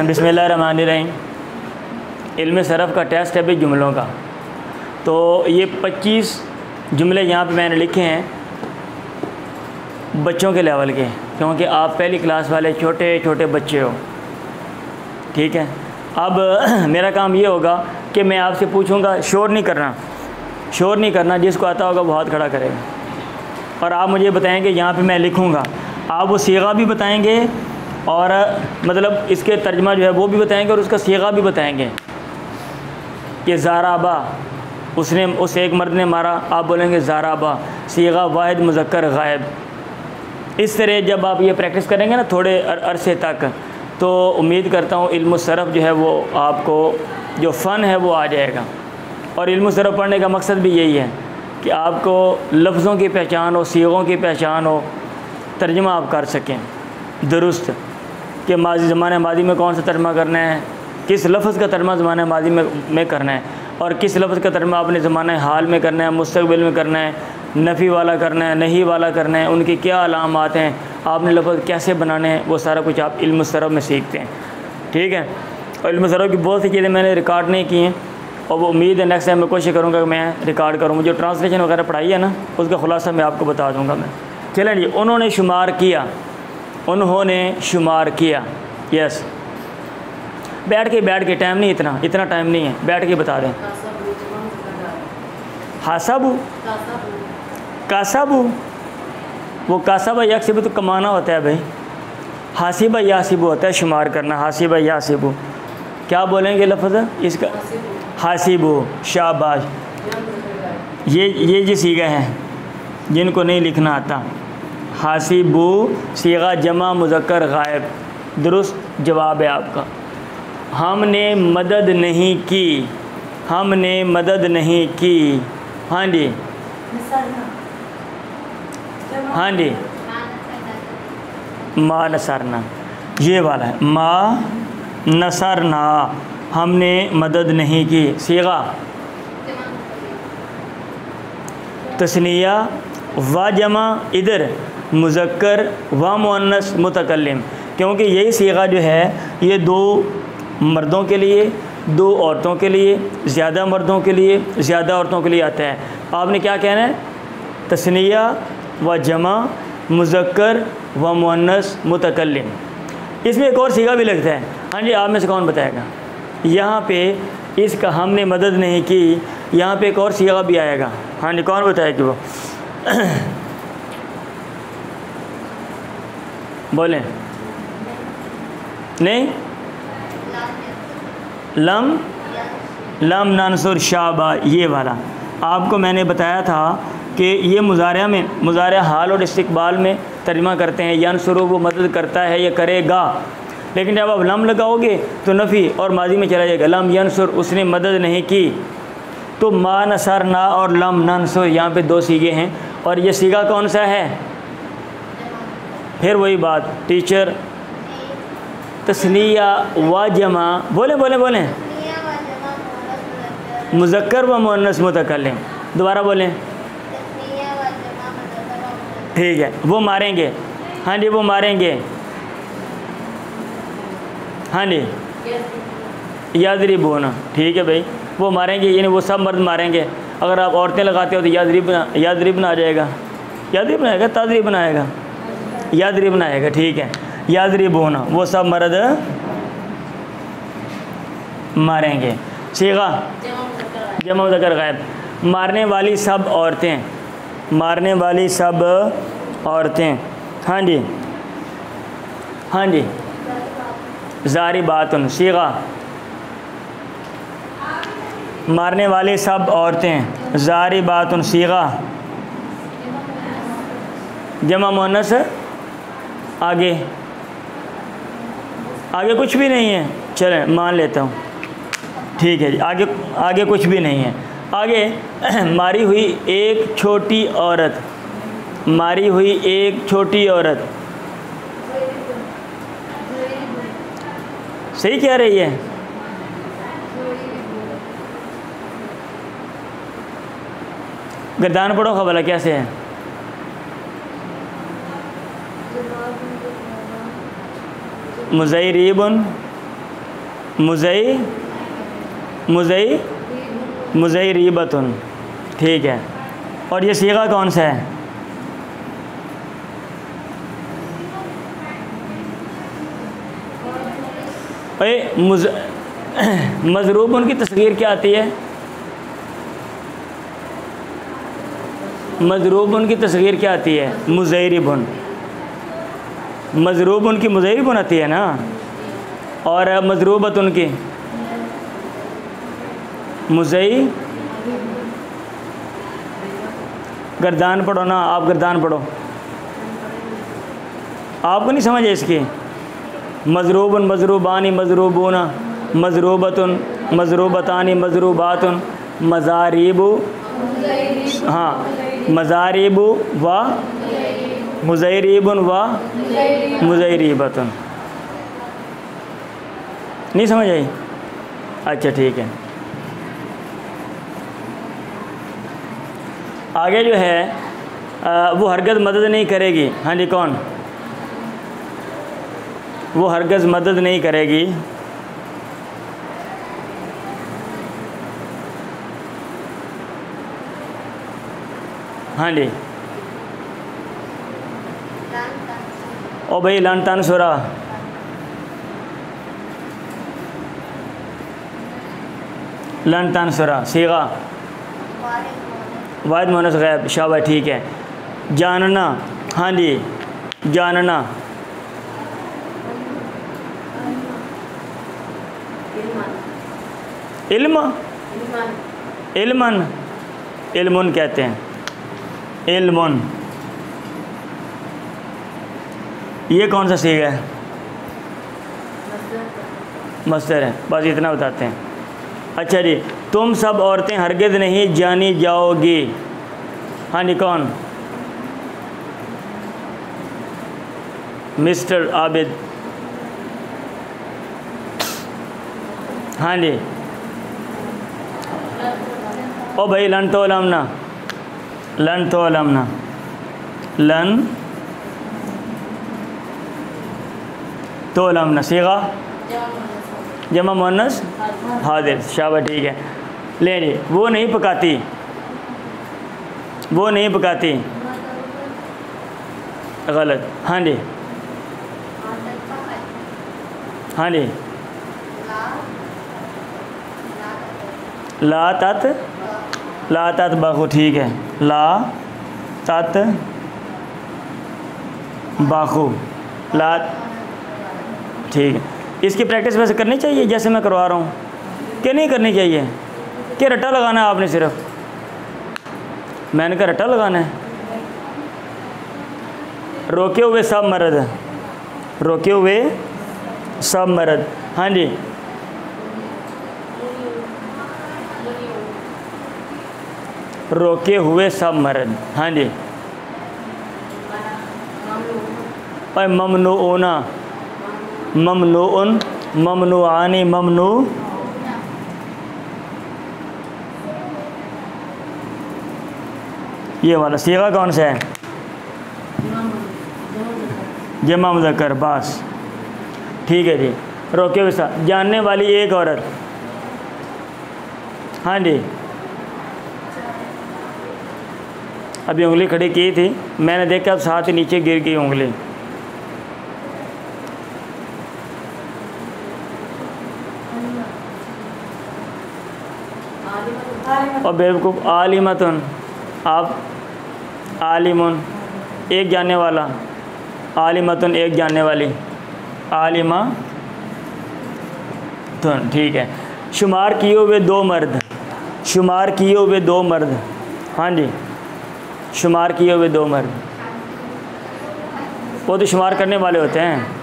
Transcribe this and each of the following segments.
बिस्मिल्लाहिर्रहमानिर्रहीम। इल्म सरफ़ का टेस्ट है भाई जुमलों का। तो ये 25 जुमले यहाँ पे मैंने लिखे हैं बच्चों के लेवल के, क्योंकि आप पहली क्लास वाले छोटे छोटे बच्चे हो, ठीक है। अब मेरा काम ये होगा कि मैं आपसे पूछूंगा, शोर नहीं करना, जिसको आता होगा वो हाथ खड़ा करेगा, और आप मुझे बताएंगे यहाँ पे मैं लिखूंगा, आप वो सीगा भी बताएंगे और मतलब इसके तर्जमा जो है वो भी बताएंगे और उसका सीगा भी बताएंगे कि ज़ाराबा उसने उस एक मर्द ने मारा, आप बोलेंगे ज़ाराबा, सीगा वाहिद मुज़क्कर गायब। इस तरह जब आप ये प्रैक्टिस करेंगे ना थोड़े अरसे तक, तो उम्मीद करता हूँ इल्म सरफ़ जो है वो आपको जो फ़न है वो आ जाएगा। और इल्म सरफ़ पढ़ने का मकसद भी यही है कि आपको लफ्ज़ों की पहचान हो, सीगों की पहचान हो, तर्जुमा आप कर सकें दुरुस्त, कि माजी ज़माने मादी में कौन सा तर्जुमा करना है, किस लफ्ज़ का तर्जुमा ज़माने मादी में करना है, और किस लफ्ज़ का तर्जुमा अपने ज़माने हाल में करना है, मुस्तक़बिल में करना है, नफ़ी वाला करना है, नहीं वाला करना है, उनकी क्या अलामात हैं, आपने लफ्ज़ कैसे बनाने हैं, वो सारा कुछ आप इल्म सरफ़ में सीखते हैं, ठीक है। और इल्म सरफ़ की बहुत सी चीज़ें मैंने रिकॉर्ड नहीं की हैं, और वो उम्मीद है नेक्स्ट टाइम मैं कोशिश करूँगा कि मैं रिकॉर्ड करूँ। जो ट्रांसलेशन वगैरह पढ़ाई है ना, उसका ख़ुलासा मैं आपको बता दूँगा मैं। चलें जी, उन्होंने शुमार किया, यस। बैठ के टाइम नहीं, इतना टाइम नहीं है, बैठ के बता दें। हासाबू, कासाबू, वो कासाबा यकसिबू तो कमाना होता है भाई, हासिबा यासिबू होता है शुमार करना, हासिबा यासिबू। क्या बोलेंगे लफ्ज़ इसका? हासिबू, शाबाश। ये जी सीगा हैं जिनको नहीं लिखना आता, हासिबू सीगा जमा मुज़क्कर गायब, दुरुस्त जवाब है आपका। हमने मदद नहीं की, हाँ जी, हाँ जी, मा नसरना, ये वाला है, मा नसरना, हमने मदद नहीं की। सीगा तस्निया व जमा, इधर मुज़क्कर व मुअन्नस मुतकल्लिम, क्योंकि यही सीगा जो है ये 2 मर्दों के लिए, 2 औरतों के लिए, ज़्यादा मर्दों के लिए, ज़्यादा औरतों के लिए आता है। आपने क्या कहना है? तस्निया व जमा मुज़क्कर व मुअन्नस मुतकल्लिम। इसमें एक और सीगा भी लगता है, हाँ जी, आप में से कौन बताएगा? यहाँ पे इसका हमने मदद नहीं की, यहाँ पे एक और सीगा भी आएगा, हाँ जी, कौन बताएगी वो? बोलें। नहीं, लम नंसुर शाबा, ये वाला आपको मैंने बताया था कि ये मुज़ारिया में, मुज़ारिया हाल और इस्तिक़बाल में तर्जुमा करते हैं, यंसुरु वो मदद करता है, ये करेगा। लेकिन जब आप लम लगाओगे तो नफ़ी और माजी में चला जाएगा, लम यंसुर, उसने मदद नहीं की। तो मा नसरना और लम नंसुर, यहाँ पे 2 सीगे हैं, और ये सीगा कौन सा है? फिर वही बात, टीचर, तस्निया व जमा, बोलें, मुज़क्कर व मुअन्नस मुतकल्लिम, दोबारा बोलें। ठीक है, वो मारेंगे, हाँ जी, वो मारेंगे, हाँ जी, यादरिबूना, ठीक है भाई, वो मारेंगे, यानी वो सब मर्द मारेंगे। अगर आप औरतें लगाते हो तो यादरिबना आ जाएगा, यादरिबना आएगा, तादरिबना आएगा, यादरिबना आएगा, ठीक है, यादरिबूना, वो सब मर्द मारेंगे। सीगा जमा मुज़क्कर गायब, मारने वाली सब औरतें, हाँ जी, ज़ारिबातुन, सीगा मारने वाली सब औरतें, ज़ारिबातुन, सीगा जमा मुअन्नस, आगे कुछ भी नहीं है, चलें मान लेता हूँ, ठीक है जी, आगे कुछ भी नहीं है। आगे मारी हुई एक छोटी औरत, सही कह रही है? गर्दान पढ़ो खबला कैसे है? मुज़ैरिबुन मुज़ई मुज़ई मुज़ैरिबतुन, ठीक है। और ये सीगा कौन सा है? मज़रूबुन की तस्गीर क्या आती है? मज़रूबुन की तस्गीर क्या आती है? मुज़ैरिबुन। मज़रूबुन की मुज़ैरिबुन आती है ना, और मज़रूबतुन की मुज़ई। गर्दान पढ़ो ना, आप गर्दान पढ़ो, आपको नहीं समझ है इसकी। मज़रूबुन मज़रूबानी मज़रूबूना मज़रूबतुन मज़रूबतानी मज़रूबातुन मज़ारिबु, हाँ मज़ारिबु व मुज़ैरिबुन व मुज़ैरिबतुन। नहीं समझ आई? अच्छा ठीक है। आगे जो है वो हरगज़ मदद नहीं करेगी। हाँ जी, कौन? वो हरगज़ मदद नहीं करेगी। हाँ जी, ओ भाई लन तनसुरा, लन तनसुरा सीगा वाहिद मुअन्नस गैब, शाबाश ठीक है। जानना, हाँ जी जानना, इल्म, इल्मन, इल्मुन कहते हैं, इल्मुन। ये कौन सा सीगा है? मस्तर है, बस इतना बताते हैं। अच्छा जी, तुम सब औरतें हरगिज़ नहीं जानी जाओगी। हाँ जी, कौन? मिस्टर आबिद। हाँ जी, ओ भाई लन तो लमना, लन तो लमना, लन तो लमना सीगा जमा मुअन्नस हाजिर, शाबाश ठीक है। ले जी, वो नहीं पकाती, वो नहीं पकाती, गलत। हाँ जी, हाँ जी, ला तत बाखु, ठीक है, ला तत बाखु, ला, ठीक है। इसकी प्रैक्टिस वैसे करनी चाहिए जैसे मैं करवा रहा हूँ कि नहीं करनी चाहिए? कि रट्टा लगाना है आपने सिर्फ? मैंने कहा रट्टा लगाना है। रोके हुए सब मर्द, रोके हुए सब मर्द। हाँ जी, रोके हुए सब मर्द। हाँ जी, और ममनूना, ममनून, ममनूआनी, ममनू, ये वाला सीगा कौन सा है? जमा मुज़क्कर, बस ठीक है जी। रोके हुए सब, जानने वाली एक औरत। हाँ जी, अभी उंगली खड़ी की थी, मैंने देखा अब साथ ही नीचे गिर गई उंगली। और बेवकूफ़, आलिमतुन, आप आलिमुन एक जानने वाला, आलिमतुन एक जानने वाली, आलिमा तुन, ठीक है। शुमार किए हुए दो मर्द, शुमार किए हुए दो मर्द। हाँ जी, शुमार किए हुए दो मर्द, वो तो शुमार करने वाले होते हैं।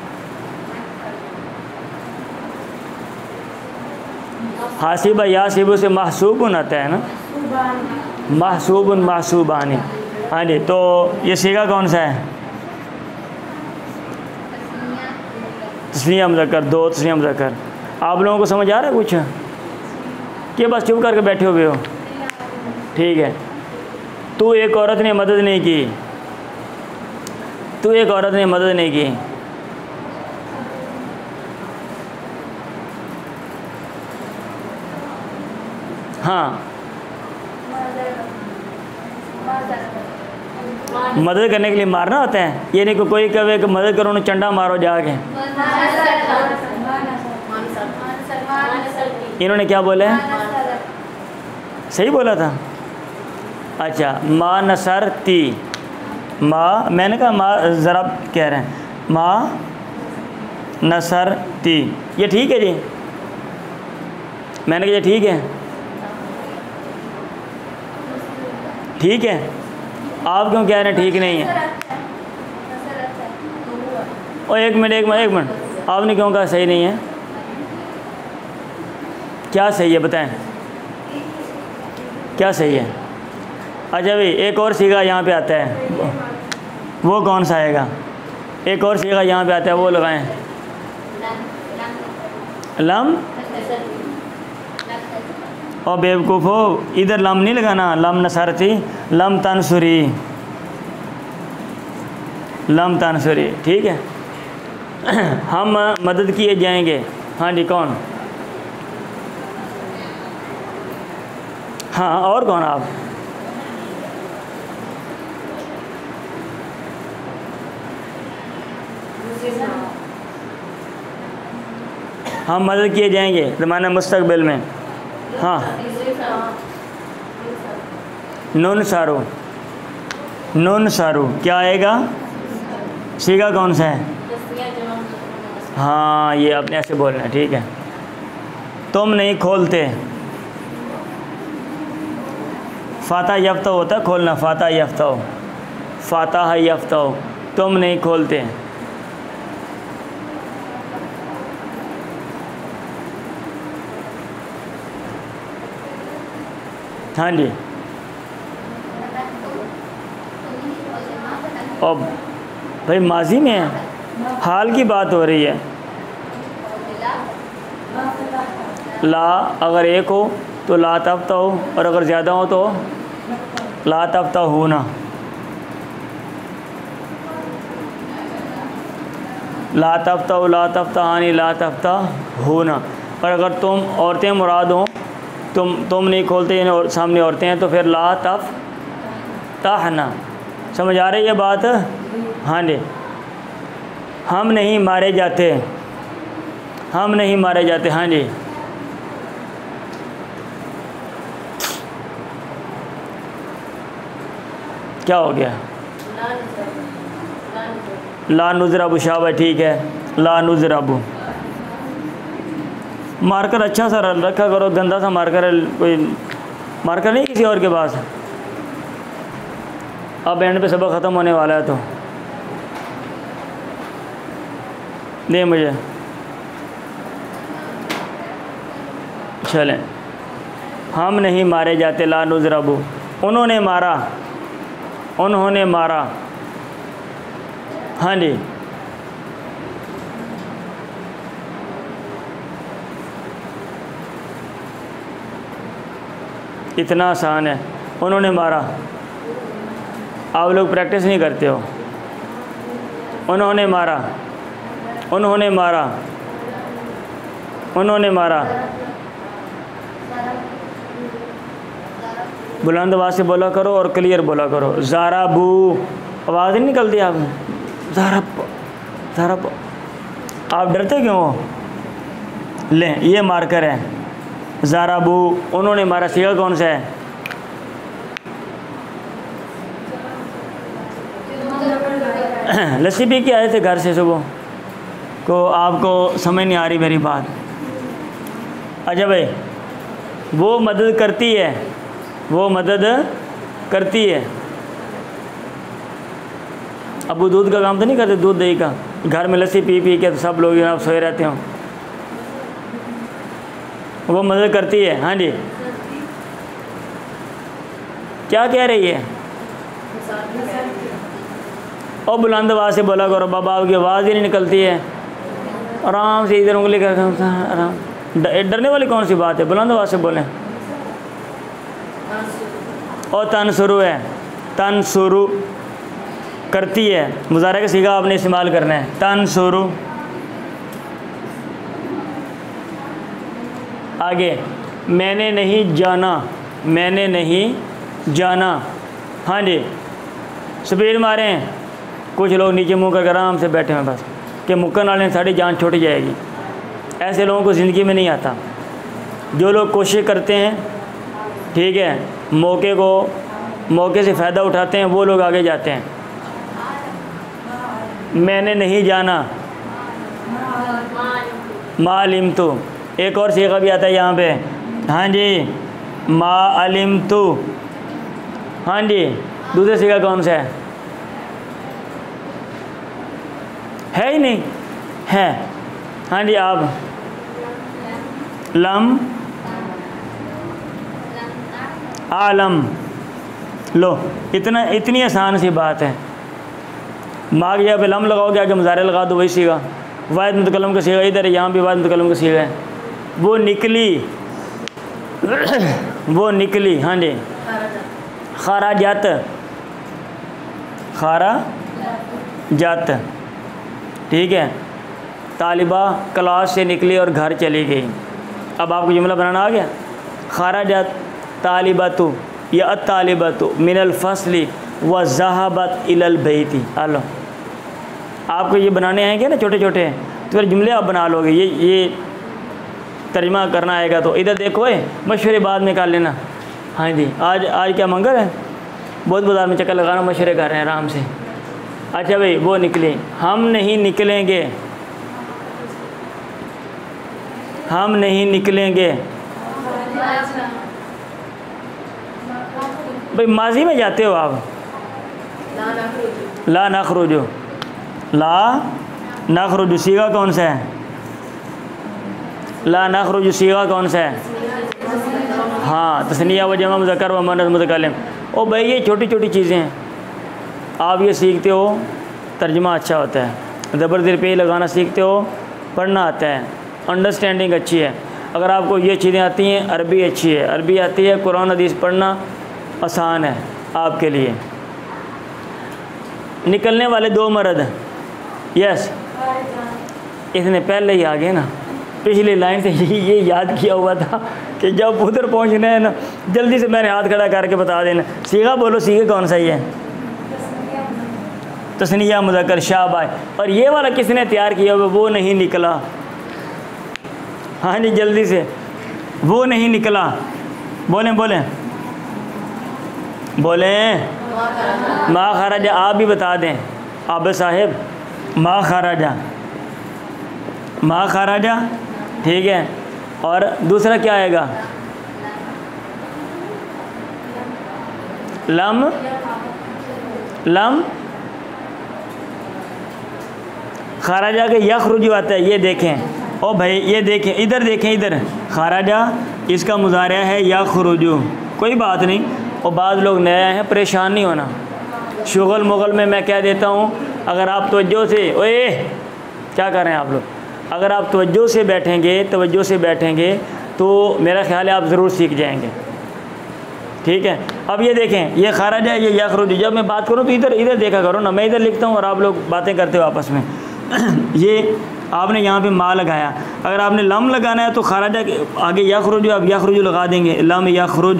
हासिबा यासिबु से महसूबुन आता है ना, महसूबुन महसूबानी। हाँ जी, तो ये सीगा कौन सा है? तस्नीया मुज़क्कर, दो तस्नीया मुज़क्कर। आप लोगों को समझ आ रहा है कुछ कि बस चुप करके बैठे हुए हो? ठीक है। तू एक औरत ने मदद नहीं की, तू एक औरत ने मदद नहीं की। हाँ, मदद करने के लिए मारना होता है। ये नहीं कोई कहे कि मदद करो उन्हें चंडा मारो जाके। इन्होंने क्या बोला है? सही बोला था। अच्छा, माँ नसरती, माँ, मैंने कहा माँ ज़रा कह रहे हैं, माँ नसरती, ये ठीक है जी? मैंने कहा ये ठीक है, ठीक है। आप क्यों कह रहे हैं ठीक नहीं है? और एक मिनट, आपने क्यों कहा सही नहीं है? क्या सही है बताएं, क्या सही है? अच्छा भाई, एक और सीगा यहाँ पे आता है, वो कौन सा आएगा? एक और सीगा यहाँ पे आता है, वो लगाएं। लम, और बेवकूफ़ हो, इधर लम नहीं लगाना, लम नसरती, लम तनसुरी, लम तनसुरी, ठीक है। हम मदद किए जाएंगे। हाँ जी, कौन? हाँ, और कौन? आप हम मदद किए जाएंगे ज़माने मुस्तकबिल में। हाँ, नुन सारू, नुन सारू क्या आएगा? सीगा कौन सा है? हाँ, ये आपने ऐसे बोलना है, ठीक है। तुम नहीं खोलते, फाता यफ्ता होता खोलना, फाता यफ्ता हो, फाता यफ्ता हो, तुम नहीं खोलते। हाँ जी, और भाई माजी में है, हाल की बात हो रही है। ला अगर एक हो तो ला तफ्ता हो, और अगर ज़्यादा हो तो ला तफ्ता हो ना। ला तफ्ता हो, ला तफ्ता हानी, ला तफ्ता हो ना। और अगर तुम औरतें मुराद हों, तुम नहीं खोलते और सामने औरतें हैं, तो फिर ला तफ ताहना। समझ आ रही है बात? हाँ जी। हम नहीं मारे जाते, हम नहीं मारे जाते। हाँ जी, क्या हो गया? ला नुज़रबु, शाबा, ठीक है। ला नुज़रबु, मार्कर अच्छा सा रखा करो, गंदा सा मार्कर, कोई मार्कर नहीं किसी और के पास? अब एंड पे सबक ख़त्म होने वाला है, तो दे मुझे। चलें, हम नहीं मारे जाते, ला नुज़रबु, उन्होंने मारा, उन्होंने मारा। हाँ जी, इतना आसान है, उन्होंने मारा। आप लोग प्रैक्टिस नहीं करते हो। उन्होंने मारा, उन्होंने मारा, उन्होंने मारा। बुलंद आवाज़ से बोला करो और क्लियर बोला करो। ज़ाराबू, आवाज़ नहीं निकलती आप? ज़ाराब, ज़ाराब, आप डरते क्यों हो? लें, ये मार्कर है। ज़ाराबू, उन्होंने मारा, सीगा कौन सा है? लस्सी पी के आए थे घर से सुबह को, आपको समझ नहीं आ रही मेरी बात? अच्छा भाई, वो मदद करती है, वो मदद करती है। अब वो दूध का काम तो नहीं करते, दूध दही का? घर में लस्सी पी पी के तो सब लोग जनाब सोए रहते हो। वो मदद करती है। हाँ जी, क्या कह रही है? और बुलंद आवाज़ से बोला करो, बाबा आपकी आवाज़ ही नहीं निकलती है। आराम से इधर उंगली कर, आराम। डरने वाली कौन सी बात है? बुलंद आवाज़ से बोलें। और तन शुरू है, तन शुरू करती है, मुज़ारे का सीगा आपने इस्तेमाल करना है। तन शुरू, आगे मैंने नहीं जाना, मैंने नहीं जाना। हाँ जी, स्पीड मारें। कुछ लोग नीचे मुँह कर आराम से बैठे हैं बस कि मुक्कन वाले साड़ी जान छूट जाएगी। ऐसे लोगों को ज़िंदगी में नहीं आता। जो लोग कोशिश करते हैं, ठीक है, मौके से फ़ायदा उठाते हैं, वो लोग आगे जाते हैं। मैंने नहीं जाना, मालिम तो। एक और सीखा भी आता है यहाँ पे। हाँ जी, मालिम तो। हाँ जी, दूसरा सीखा कौन सा है ही नहीं है। हाँ जी, आप लम आलम। लो, इतनी आसान सी बात है। माँ की जगह पे लम लगाओगे, आगे मुज़ारे लगा दो, वही सीखा। वाहिद मुतकल्लम का सीखा इधर है, यहाँ भी वाहिद मुतकल्लम का सीखा है। वो निकली। हाँ जी, खाराजात, ठीक है। तालिबा क्लास से निकली और घर चली गई। अब आपको जुमला बनाना आ गया। खाराजात तालिबतु या अत्तालिबतु मिनल फसली व ज़हाबत इलल बैती। हेलो, आपको ये बनाने आएंगे ना छोटे छोटे, तो फिर जुमले आप बना लोगे। ये तर्जमा करना आएगा तो इधर देखो, मशवरे बाद में कर लेना। हाँ जी, आज क्या मंगल है, बहुत बाज़ार में चक्कर लगाना, मशवरे कर रहे हैं आराम से। अच्छा भाई, वो निकले, हम नहीं निकलेंगे, हम नहीं निकलेंगे। भाई माजी में जाते हो आप। ला नखरुजु, ला नखरुजु सीगा कौन सा है? ला नखरुजु सीगा कौन सा है? हाँ, तस्निया व जमा मुज़क्कर व मुअन्नस मुतकल्लिम। ओ भाई, ये छोटी छोटी चीज़ें हैं, आप ये सीखते हो, तर्जुमा अच्छा होता है। ज़बर ज़ेर पे लगाना सीखते हो, पढ़ना आता है, अंडरस्टैंडिंग अच्छी है। अगर आपको ये चीज़ें आती हैं, अरबी अच्छी है, अरबी आती है, कुरान हदीस पढ़ना आसान है आपके लिए। निकलने वाले दो मर्द, यस, इसने पहले ही आ गए ना, पिछली लाइन से ये याद किया हुआ था कि जब उधर पहुंचना है ना, जल्दी से मैंने हाथ खड़ा करके बता देना। सीखा बोलो, सीखे कौन सा ही है? तस्निया मुज़क्कर शाबाश। और ये वाला किसने तैयार किया हुआ? वो नहीं निकला। हाँ जी, जल्दी से, वो नहीं निकला। बोलें बोलें बोलें। मा खराजा, आप भी बता दें आब साहिब। मा खराजा, मा खराजा, ठीक है। और दूसरा क्या आएगा? लम खराजा के यखरुजु आता है। ये देखें ओ भाई, ये देखें, इधर देखें, इधर खराजा इसका मुज़ारिया है यखरुजु। कोई बात नहीं, और बाद लोग नए हैं, परेशान नहीं होना। शुगल मुगल में मैं क्या देता हूँ, अगर आप तवज्जो से, ओए क्या कर रहे हैं आप लोग, अगर आप तवज्जो से बैठेंगे तो मेरा ख्याल है आप ज़रूर सीख जाएंगे, ठीक है। अब ये देखें, ये खाराज है, ये यखरुज। जब मैं बात करूँ तो इधर देखा करो ना, मैं इधर लिखता हूँ और आप लोग बातें करते हो आपस में। ये आपने यहाँ पे मा लगाया, अगर आपने लम लगाना है तो खाराजा के आगे यखरुज, आप यखरुज लगा देंगे, लम यखरुज।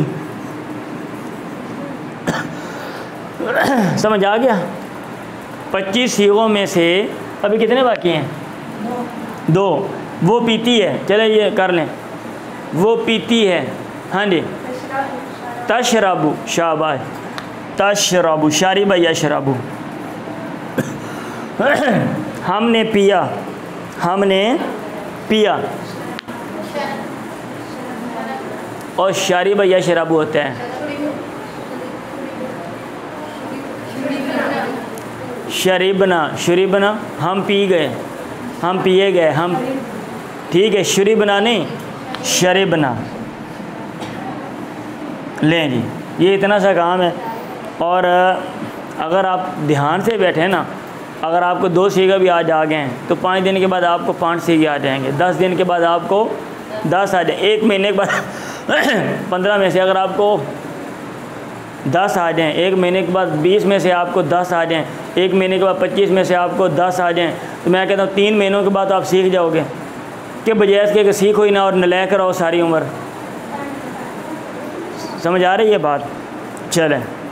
समझ आ गया? 25 सीगों में से अभी कितने बाकी हैं? 2। वो पीती है, चले ये कर लें, वो पीती है। हाँ जी, तशरबु, शाबाश, तशरबु, शारिबा यशरबु। हमने पिया, हमने पिया, और शारिबा यशरबु होता है शरीबना, शुरीबना, हम पी गए, हम पिए गए, हम, ठीक है। शुरीबना नहीं, शरीबना। लें जी, ये इतना सा काम है। और अगर आप ध्यान से बैठे ना, अगर आपको 2 सीगे भी आज आ गए हैं तो 5 दिन के बाद आपको 5 सीगे आ जाएंगे, 10 दिन के बाद आपको 10 आ जाए, 1 महीने के बाद 15 में से अगर आपको 10 आ जाएँ, 1 महीने के बाद 20 में से आपको 10 आ जाएँ, 1 महीने के बाद 25 में से आपको 10 आ जाएँ, तो मैं कहता हूँ 3 महीनों के बाद आप सीख जाओगे। कि बजाय इसके कि सीखो ही ना और नलायक रहो सारी उम्र। समझ आ रही है बात? चलें।